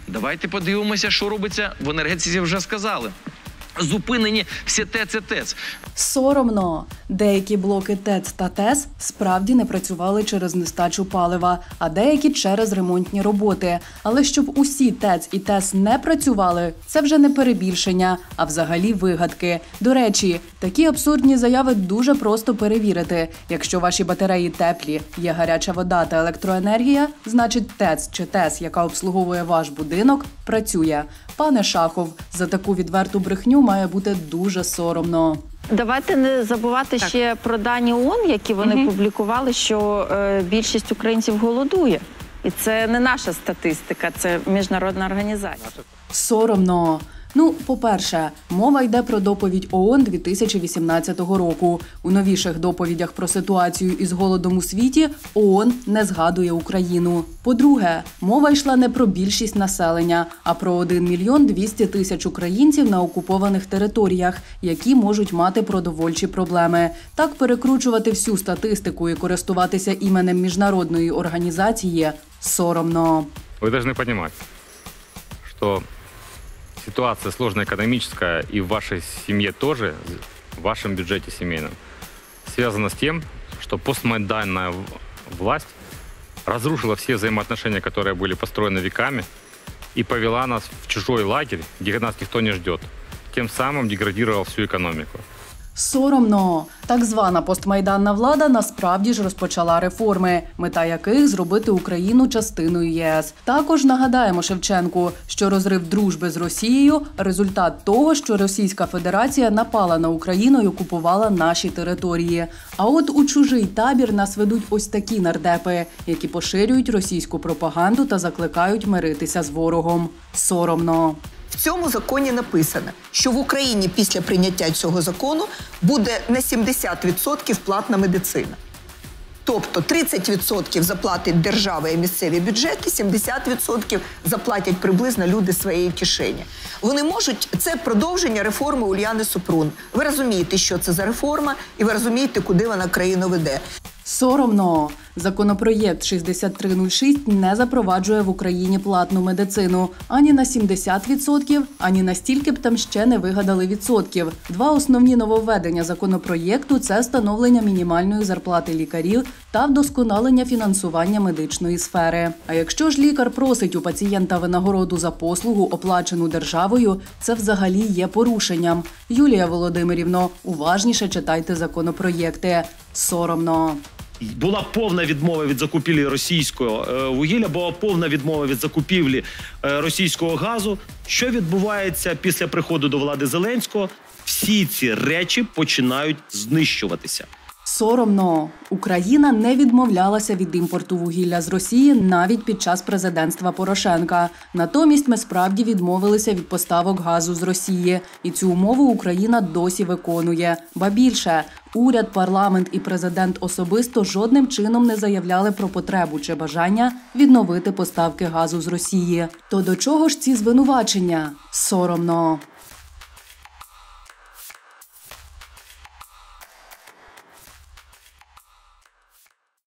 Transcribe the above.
Давайте подивимося, що робиться в енергетиці, вже сказали. Зупинені всі ТЕЦ і ТЕЦ. Соромно. Деякі блоки ТЕЦ та ТЕС справді не працювали через нестачу палива, а деякі через ремонтні роботи. Але щоб усі ТЕЦ і ТЕС не працювали, це вже не перебільшення, а взагалі вигадки. До речі, такі абсурдні заяви дуже просто перевірити. Якщо ваші батареї теплі, є гаряча вода та електроенергія, значить ТЕЦ чи ТЕС, яка обслуговує ваш будинок, працює. Пане Шахов, за таку відверту брехню має бути дуже соромно. Давайте не забувати ще про дані ООН, які вони публікували, що більшість українців голодує. І це не наша статистика, це міжнародна організація. Соромно. По-перше, мова йде про доповідь ООН 2018 року. У новіших доповідях про ситуацію із голодом у світі ООН не згадує Україну. По-друге, мова йшла не про більшість населення, а про 1 мільйон 200 тисяч українців на окупованих територіях, які можуть мати продовольчі проблеми. Так перекручувати всю статистику і користуватися іменем міжнародної організації – соромно. Ви повинні розуміти, що ситуация сложная экономическая и в вашей семье тоже, в вашем бюджете семейном, связана с тем, что постмайданная власть разрушила все взаимоотношения, которые были построены веками, и повела нас в чужой лагерь, где нас никто не ждет, тем самым деградировала всю экономику. Соромно. Так звана постмайданна влада насправді ж розпочала реформи, мета яких – зробити Україну частиною ЄС. Також нагадаємо Шевченку, що розрив дружби з Росією – результат того, що Російська Федерація напала на Україну і окупувала наші території. А от у чужий табір нас ведуть ось такі нардепи, які поширюють російську пропаганду та закликають миритися з ворогом. Соромно. В цьому законі написано, що в Україні після прийняття цього закону буде на 70% платна медицина. Тобто 30% заплатить держава і місцеві бюджети, 70% заплатять приблизно люди своєї кишені. Вони можуть, це продовження реформи Уляни Супрун. Ви розумієте, що це за реформа, і ви розумієте, куди вона країну веде. Соромно. Законопроєкт 6306 не запроваджує в Україні платну медицину. Ані на 70%, ані на стільки б там ще не вигадали відсотків. Два основні нововведення законопроєкту – це встановлення мінімальної зарплати лікарів та вдосконалення фінансування медичної сфери. А якщо ж лікар просить у пацієнта винагороду за послугу, оплачену державою, це взагалі є порушенням. Юлія Володимирівно, уважніше читайте законопроєкти. Соромно. Була повна відмова від закупівлі російського вугілля, була повна відмова від закупівлі російського газу. Що відбувається після приходу до влади Зеленського? Всі ці речі починають знищуватися. Соромно. Україна не відмовлялася від імпорту вугілля з Росії навіть під час президентства Порошенка. Натомість ми справді відмовилися від поставок газу з Росії. І цю умову Україна досі виконує. Ба більше, уряд, парламент і президент особисто жодним чином не заявляли про потребу чи бажання відновити поставки газу з Росії. То до чого ж ці звинувачення? Соромно.